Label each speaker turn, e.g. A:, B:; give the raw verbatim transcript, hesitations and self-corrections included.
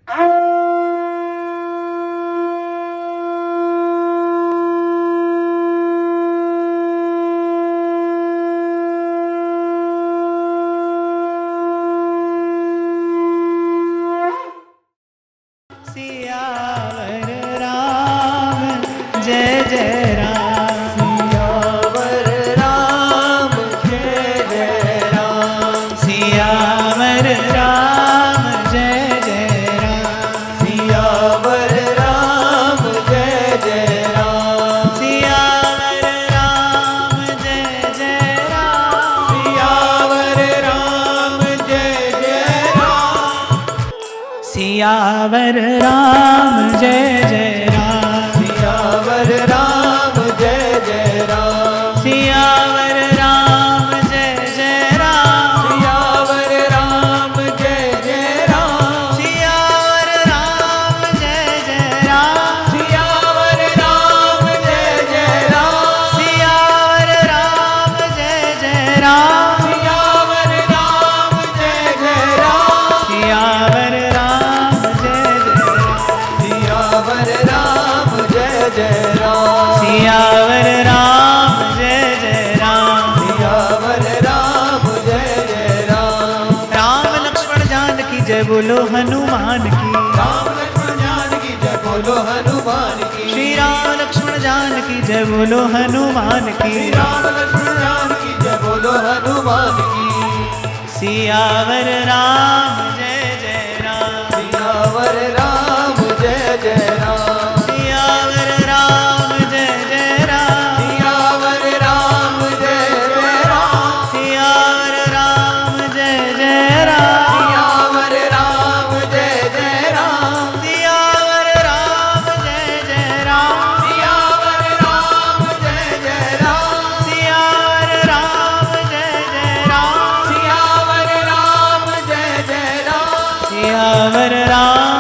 A: सियावर राम जय जय राम,
B: सियावर राम जय जय राम,
A: सियावर राम जय जय राम,
B: सियावर राम जय जय राम,
A: सियावर राम जय जय राम,
B: सियावर राम जय जय राम,
A: सियावर राम जय जय राम,
B: सियावर राम जय जय राम,
A: सियावर राम
B: सियावर राम जय जय राम,
A: सियावर राम जय जय राम,
B: सियावर राम जय जय राम,
A: राम लक्ष्मण जानकी जय बोलो हनुमान की,
B: राम लक्ष्मण जानकी जय बोलो हनुमान की,
A: श्री राम लक्ष्मण जानकी जय बोलो हनुमान की,
B: राम लक्ष्मण जानकी जय बोलो हनुमान की,
A: सियावर राम जय जय राम,
B: सियावर राम जय जय राम,
A: सियावर राम जय जय राम,
B: सियावर राम जय जय राम,
A: सियावर राम जय जय राम,
B: सियावर राम जय जय राम,
A: सियावर राम जय जय राम,
B: सियावर राम जय जय राम,
A: सियावर राम जय जय राम,
B: सियावर राम जय जय राम,
A: सियावर राम